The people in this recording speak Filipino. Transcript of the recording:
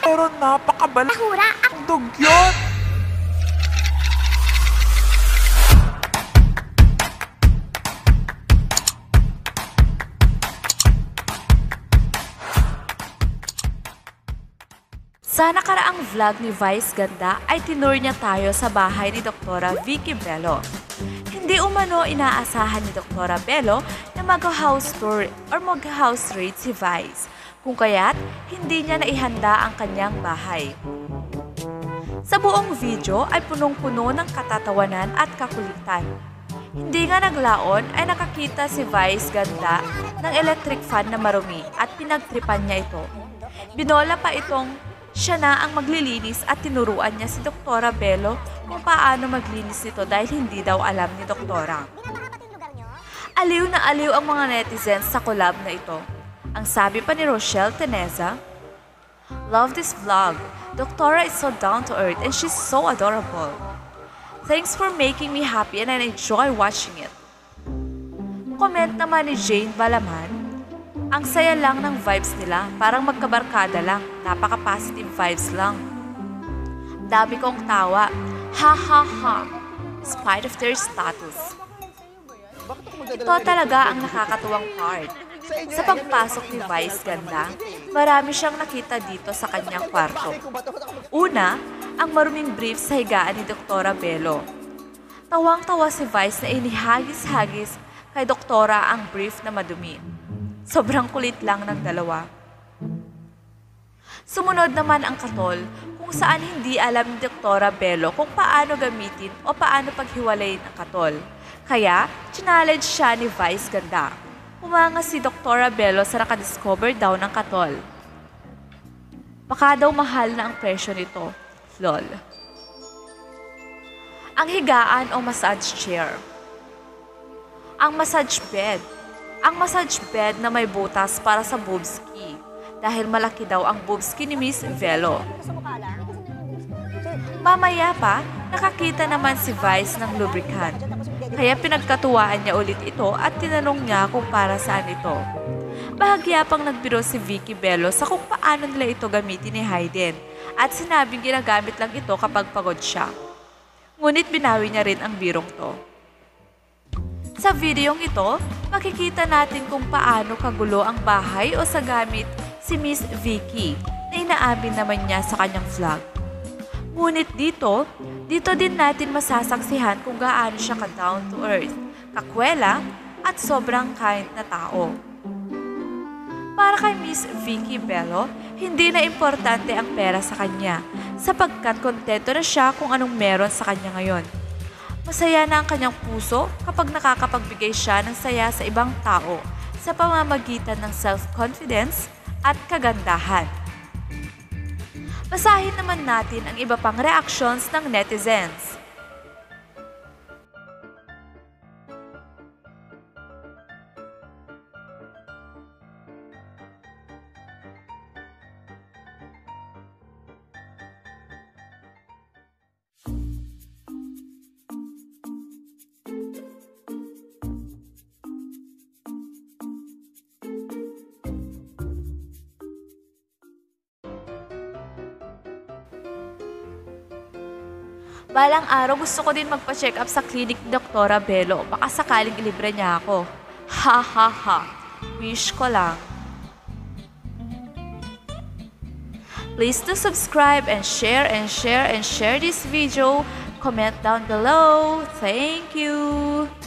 Pero napakabalang Hura ang dugyot. Sa nakaraang vlog ni Vice Ganda ay tinur niya tayo sa bahay ni Dr. Vicky Bello. Hindi umano inaasahan ni Dr. Bello na mag-house tour or mag-house raid si Vice, kung kaya't hindi niya naihanda ang kanyang bahay. Sa buong video ay punong-puno ng katatawanan at kakulitan. Hindi nga naglaon ay nakakita si Vice Ganda ng electric fan na marumi at pinagtripan niya ito. Binola pa itong siya na ang maglilinis at tinuruan niya si Dr. Bello kung paano maglinis nito dahil hindi daw alam ni Doktora. Aliw na aliw ang mga netizens sa collab na ito. Ang sabi pa ni Rochelle Teneza, "Love this vlog. Doktora is so down to earth and she's so adorable. Thanks for making me happy and I enjoy watching it." Comment naman ni Jane Balaman, "Ang saya lang ng vibes nila, parang magkabarkada lang, napaka-positive vibes lang. Dami kong tawa, ha ha ha, spite of their status." Ito talaga ang nakakatuwang part. Sa pagpasok ni Vice Ganda, marami siyang nakita dito sa kanyang kwarto. Una, ang maruming brief sa higaan ni Dr. Bello. Tawang-tawa si Vice na inihagis-hagis kay Doktora ang brief na madumi. Sobrang kulit lang ng dalawa. Sumunod naman ang katol kung saan hindi alam ni Dr. Bello kung paano gamitin o paano paghiwalayin ang katol. Kaya, challenge siya ni Vice Ganda. Umanga si Dr. Bello sa nakadiscover daw ng katol. Baka daw mahal na ang presyo nito. Lol. Ang higaan o massage chair. Ang massage bed. Ang massage bed na may butas para sa boobski dahil malaki daw ang boobski ni Miss Bello. Mamaya pa, nakakita naman si Vice ng lubricant. Kaya pinagkatuwaan niya ulit ito at tinanong niya kung para saan ito. Bahagya pang nagbiro si Vicky Bello sa kung paano nila ito gamitin ni Hayden at sinabing ginagamit lang ito kapag pagod siya. Ngunit binawi niya rin ang birong to. Sa videong ito, makikita natin kung paano kagulo ang bahay o sa gamit si Miss Vicky na inaamin naman niya sa kanyang vlog. Ngunit dito din natin masasaksihan kung gaano siya ka-down to earth, kakwela at sobrang kind na tao. Para kay Miss Vicky Bello, hindi na importante ang pera sa kanya sapagkat kontento na siya kung anong meron sa kanya ngayon. Masaya na ang kanyang puso kapag nakakapagbigay siya ng saya sa ibang tao sa pamamagitan ng self-confidence at kagandahan. Basahin naman natin ang iba pang reactions ng netizens. Balang araw gusto ko din magpa-check up sa clinic ni Dr. Bello. Baka sakaling ilibre niya ako. Ha ha ha. Wish ko lang. Please do subscribe and share this video. Comment down below. Thank you.